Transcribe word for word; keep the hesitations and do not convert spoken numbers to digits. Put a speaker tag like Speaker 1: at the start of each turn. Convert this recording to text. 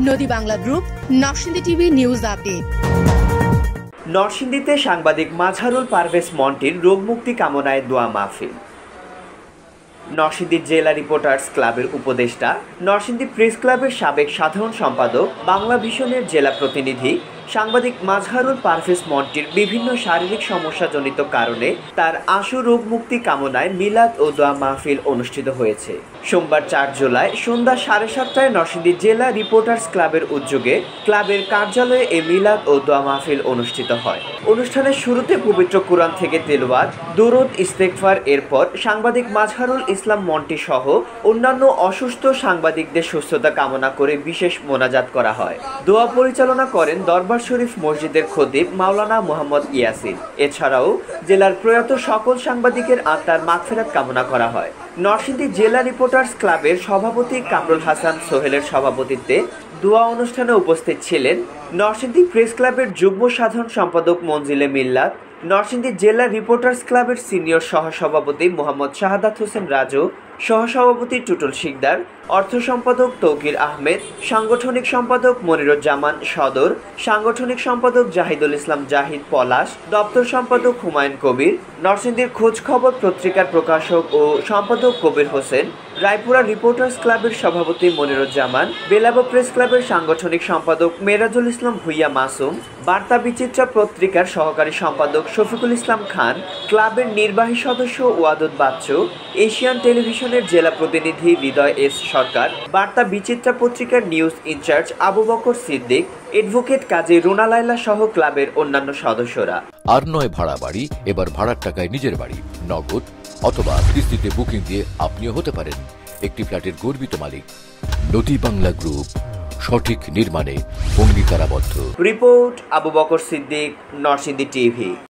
Speaker 1: নদী Bangla group, Narsingdi TV news update.
Speaker 2: নরসিংদীতে সাংবাদিক মাজহারুল পারভেজ মন্টির রোগমুক্তি কামনায় দোয়া মাহফিল। নরসিংদী জেলা রিপোর্টার্স ক্লাবের উপদেষ্টা, নরসিংদী প্রেস ক্লাবের সাবেক সাধারণ সম্পাদক, বাংলা ভিশনের জেলা প্রতিনিধি সাংবাদিক মাজহারুল পারভেজ মন্টির বিভিন্ন শারীরিক সমস্যাজনিত কারণে তার আশু রোগ মুক্তি কামনায় মিলাদ ও দোয়া মাহফিল অনুষ্ঠিত হয়েছে। সোমবার চার জুলাই সন্ধ্যা সাড়ে সাতটায় নরসিংদী জেলা রিপোর্টার্স ক্লাবের উদ্যোগে ক্লাবের কার্যালয়ে এ মিলাদ ও দোয়া মাহফিল অনুষ্ঠিত হয়। অনুষ্ঠানের শুরুতে পবিত্র কুরআন থেকে তেলাওয়াত, দুরূদ, ইস্তেগফার, এরপর সাংবাদিক মাজহারুল ইসলাম মন্টি সহ অন্যান্য অসুস্থ সাংবাদিকদের সুস্থতা কামনা করে বিশেষ মোনাজাত করা হয়। দোয়া পরিচালনা করেন দরবার শরীফ মসজিদের খতিব মাওলানা মোহাম্মদ ইয়াসিন। এছাড়াও জেলার প্রয়াত সকল সাংবাদিকের আত্মার মাগফিরাত কামনা করা হয়। নরসিংদী জেলা রিপোর্টার্স ক্লাবের সভাপতি কামরুল হাসান সোহেলের সভাপতিত্বে দোয়া অনুষ্ঠানে উপস্থিত ছিলেন নরসিংদী প্রেস ক্লাবের যুগ্ম সাধারণ সম্পাদক মঞ্জিলে মিল্লাত, নরসিংদী জেলা রিপোর্টার্স ক্লাবের সিনিয়র সহসভাপতি মোহাম্মদ শাহাদাত হোসেন রাজু, সহসভাপতি টুটুল শিকদার, অর্থ সম্পাদক তৌকির আহমেদ, সাংগঠনিক সম্পাদক মনিরুজ্জামান সদর, সাংগঠনিক সম্পাদক জাহিদুল ইসলাম জাহিদ পলাশ, দপ্তর সম্পাদক হুমায়ুন কবির, নরসিংদীর খোঁজ খবর পত্রিকার প্রকাশক ও সম্পাদক কবির হোসেন, রায়পুরা রিপোর্টার্স ক্লাবের সভাপতি মনিরুজ্জামান, বেলাবো প্রেস ক্লাবের সাংগঠনিক সম্পাদক মেরাজুল ইসলাম ভুইয়া মাসুম, বার্তা বিচিত্রা পত্রিকার সহকারী সম্পাদক শফিকুল ইসলাম খান, ক্লাবের নির্বাহী সদস্য ওয়াদুদ বাচ্চু, এশিয়ান টেলিভিশনের জেলা প্রতিনিধি হৃদয় এস সরকার, বার্তা বিচিত্রা পত্রিকার news in-charge Abu Bakar Siddique, advocate Kazi Runa Laila সহ ক্লাবের অন্যান্য সদস্যরা।
Speaker 3: আর নয় ভাড়া বাড়ি, এবার ভাড়ার টাকায় নিজের বাড়ি, নগদ অথবা কিস্তিতে বুকিং দিয়ে আপনিও হতে পারেন একটি ফ্ল্যাটের গর্বিত মালিক। নদী বাংলা গ্রুপ, সঠিক নির্মাণে অঙ্গীকারাবদ্ধ।
Speaker 2: Report Abu Bakar Siddique, Narsingdi TV.